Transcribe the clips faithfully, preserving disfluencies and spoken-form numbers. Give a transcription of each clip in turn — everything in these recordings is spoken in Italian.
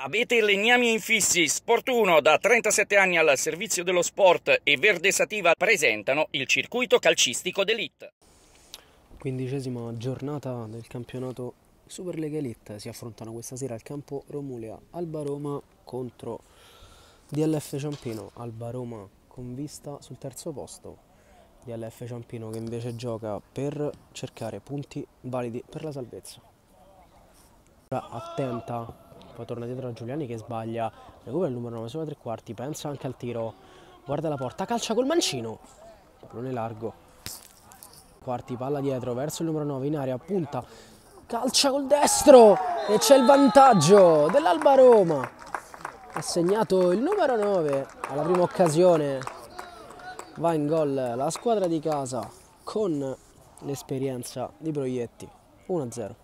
Abete legnami infissi, Sport uno da trentasette anni al servizio dello sport e Verde Sativa presentano il circuito calcistico d'Elite. Quindicesima giornata del campionato Superlega Elite. Si affrontano questa sera al campo Romulea Alba Roma contro D L F Ciampino. Alba Roma con vista sul terzo posto, D L F Ciampino che invece gioca per cercare punti validi per la salvezza. Ora attenta, poi torna dietro a Giuliani che sbaglia, recupera il numero nove sulla tre quarti, pensa anche al tiro, guarda la porta, calcia col mancino, pallone largo, quarti, palla dietro verso il numero nove in area, punta, calcia col destro e c'è il vantaggio dell'Alba Roma. Ha segnato il numero nove alla prima occasione, va in gol la squadra di casa con l'esperienza di Proietti. Uno a zero.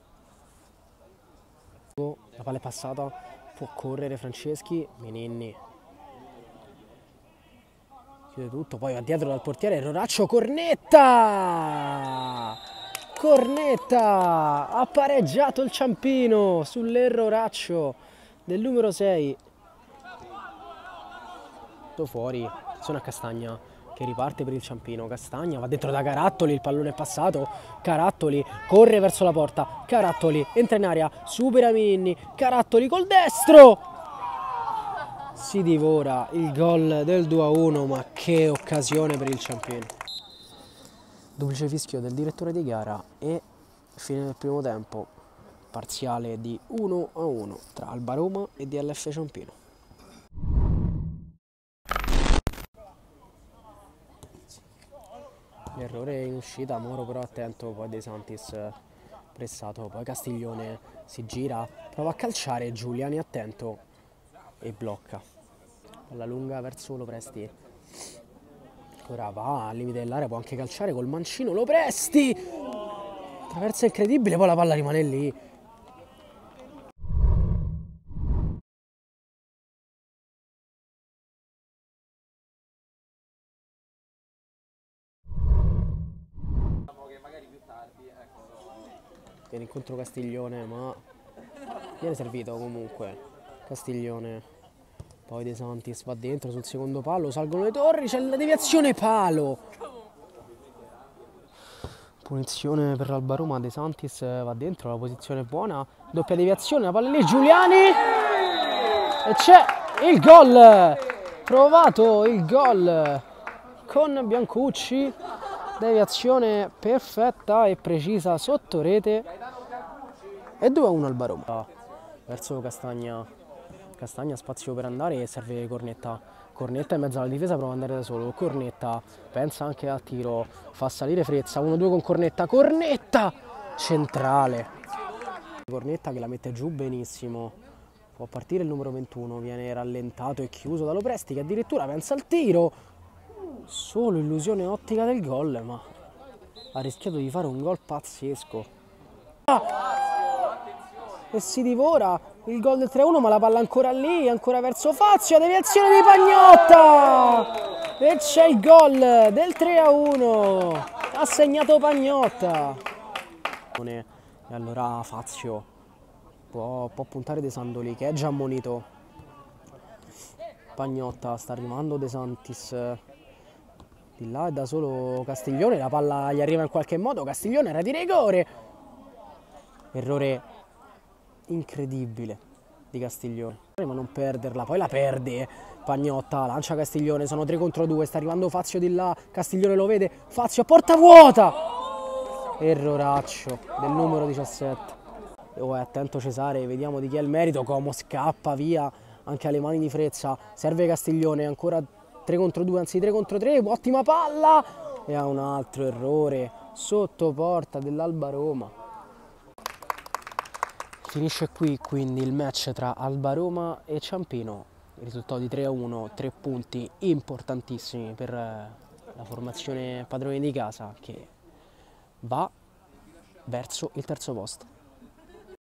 La palla è passata, può correre Franceschi, Meninni chiude tutto, poi va dietro dal portiere Roraccio, cornetta! Cornetta! Ha pareggiato il Ciampino sull'erroraccio del numero sei. Fuori, sono a Castagna che riparte per il Ciampino, Castagna va dentro da Carattoli, il pallone è passato, Carattoli corre verso la porta, Carattoli entra in area, supera Minni, Carattoli col destro, si divora il gol del due a uno, ma che occasione per il Ciampino. Duplice fischio del direttore di gara e fine del primo tempo, parziale di uno a uno tra Alba Roma e D L F Ciampino. L'errore in uscita, Moro però attento, poi De Santis pressato, poi Castiglione si gira, prova a calciare, Giuliani attento e blocca. Palla lunga verso Lopresti, ora va al limite dell'area, può anche calciare col mancino, Lopresti! Traversa incredibile, poi la palla rimane lì. Viene incontro Castiglione, ma viene servito comunque Castiglione, poi De Santis va dentro sul secondo palo, salgono le torri, c'è la deviazione, palo, punizione per l'Alba Roma, De Santis va dentro, la posizione è buona, doppia deviazione, la palla lì, Giuliani e c'è il gol, provato il gol con Biancucci, deviazione perfetta e precisa sotto rete e due a uno Alba Roma. Verso Castagna, Castagna spazio per andare e serve Cornetta, Cornetta in mezzo alla difesa, prova ad andare da solo, Cornetta pensa anche al tiro, fa salire Frezza, uno due con Cornetta, Cornetta centrale, Cornetta che la mette giù benissimo, può partire il numero ventuno, viene rallentato e chiuso da Lopresti che addirittura pensa al tiro, solo illusione ottica del gol, ma ha rischiato di fare un gol pazzesco. Ah! E si divora il gol del tre a uno, ma la palla ancora lì, ancora verso Fazio, deviazione di Pagnotta! E c'è il gol del tre a uno, ha segnato Pagnotta. E allora Fazio può, può puntare De Sandoli che è già ammonito. Pagnotta, sta arrivando De Santis. Di là è da solo Castiglione, la palla gli arriva in qualche modo, Castiglione era di rigore. Errore incredibile di Castiglione, ma non perderla, poi la perde Pagnotta, lancia Castiglione, sono tre contro due, sta arrivando Fazio di là, Castiglione lo vede, Fazio a porta vuota, erroraccio del numero diciassette. Oh, attento Cesare, vediamo di chi è il merito, Como scappa via anche alle mani di Frezza, serve Castiglione, ancora tre contro due, anzi tre contro tre, ottima palla e ha un altro errore sotto porta dell'Alba Roma. Finisce qui quindi il match tra Alba Roma e Ciampino, il risultato di tre a uno, tre punti importantissimi per la formazione padrone di casa che va verso il terzo posto.